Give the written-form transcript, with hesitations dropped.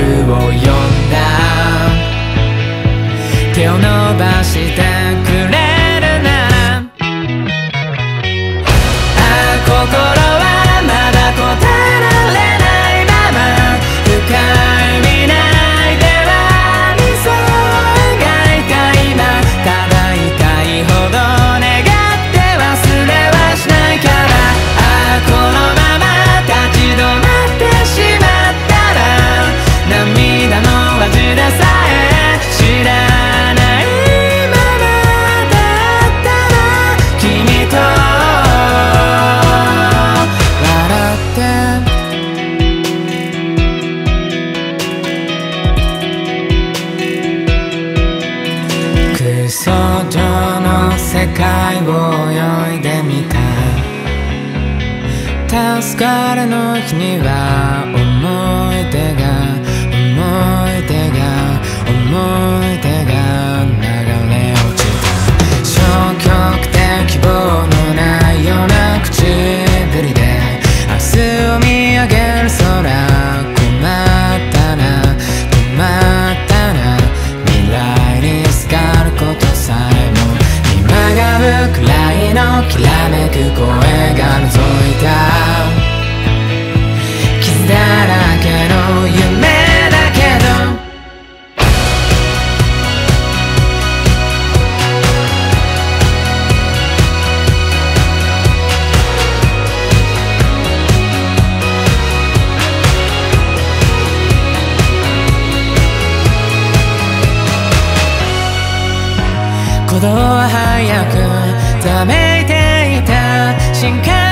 を呼んだ。手を伸ばしてくれるなら、ああ心はまだ答えられないまま、深い未来では理想を描いた今、ただ痛いほど願って忘れはしないから、ああこのまま立ち止まってしまったら、涙の味でさえ知らないままだったら、君と笑って空想上の世界を泳いでみた。助かるの日には思い出が流れ落ちた。消極的希望のないような口ぶりで明日を見上げる空、困ったな未来にすがることさえも、今がうくらいのきらめく声が覗いた。傷だらけの夢だけど、鼓動は早くざめいていた。